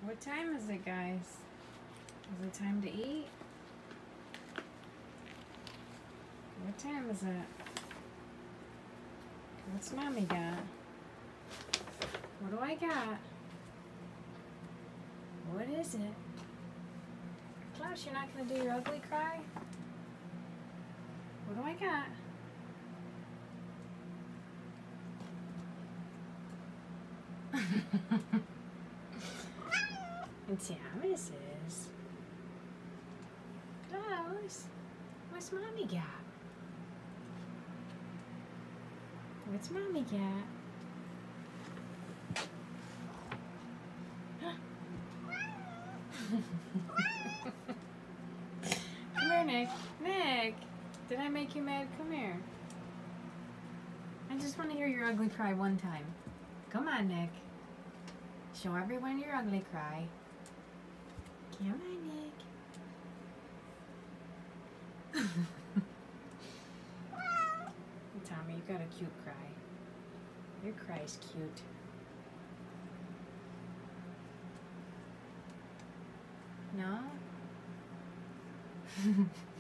What time is it, guys? Is it time to eat? What time is it? What's Mommy got? What do I got? What is it? Klaus, you're not going to do your ugly cry? What do I got? It's Thomas's. Klaus, what's Mommy got? What's Mommy got? Come here, Nick. Nick, did I make you mad? Come here. I just want to hear your ugly cry one time. Come on, Nick. Show everyone your ugly cry. Come on, Nick. Tommy, you got a cute cry. Your cry's cute. No?